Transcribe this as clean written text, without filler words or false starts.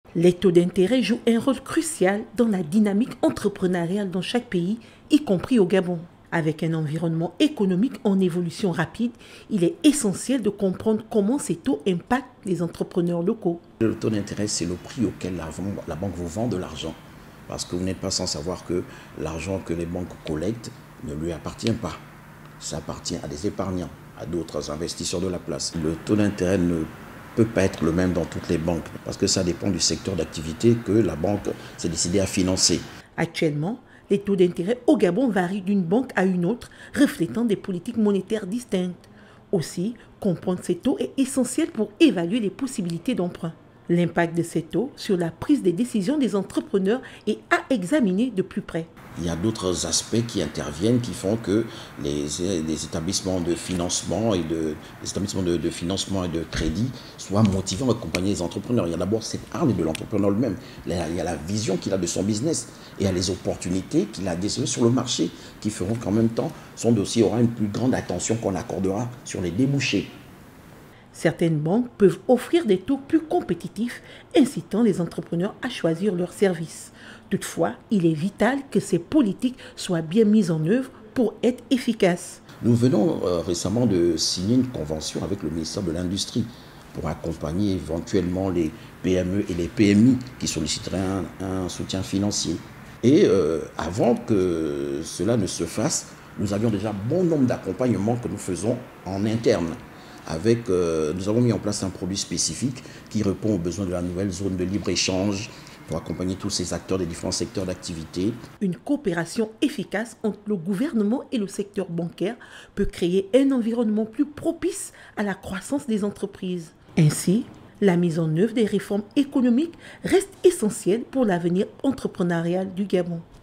Les taux d'intérêt jouent un rôle crucial dans la dynamique entrepreneuriale dans chaque pays, y compris au Gabon. Avec un environnement économique en évolution rapide, il est essentiel de comprendre comment ces taux impactent les entrepreneurs locaux. Le taux d'intérêt, c'est le prix auquel la banque vous vend de l'argent. Parce que vous n'êtes pas sans savoir que l'argent que les banques collectent ne lui appartient pas. Ça appartient à des épargnants, à d'autres investisseurs de la place. Le taux d'intérêt ne peut pas être le même dans toutes les banques parce que ça dépend du secteur d'activité que la banque s'est décidée à financer. Actuellement, les taux d'intérêt au Gabon varient d'une banque à une autre, reflétant des politiques monétaires distinctes. Aussi, comprendre ces taux est essentiel pour évaluer les possibilités d'emprunt. L'impact de ces taux sur la prise des décisions des entrepreneurs est à examiner de plus près. Il y a d'autres aspects qui interviennent qui font que les établissements de financement et de crédit soient motivés à accompagner les entrepreneurs. Il y a d'abord cette arme de l'entrepreneur lui-même. Il y a la vision qu'il a de son business et il y a les opportunités qu'il a décelées sur le marché qui feront qu'en même temps, son dossier aura une plus grande attention qu'on accordera sur les débouchés. Certaines banques peuvent offrir des taux plus compétitifs, incitant les entrepreneurs à choisir leurs services. Toutefois, il est vital que ces politiques soient bien mises en œuvre pour être efficaces. Nous venons récemment de signer une convention avec le ministère de l'Industrie pour accompagner éventuellement les PME et les PMI qui solliciteraient un soutien financier. Et avant que cela ne se fasse, nous avions déjà bon nombre d'accompagnements que nous faisons en interne. Nous avons mis en place un produit spécifique qui répond aux besoins de la nouvelle zone de libre-échange pour accompagner tous ces acteurs des différents secteurs d'activité. Une coopération efficace entre le gouvernement et le secteur bancaire peut créer un environnement plus propice à la croissance des entreprises. Ainsi, la mise en œuvre des réformes économiques reste essentielle pour l'avenir entrepreneurial du Gabon.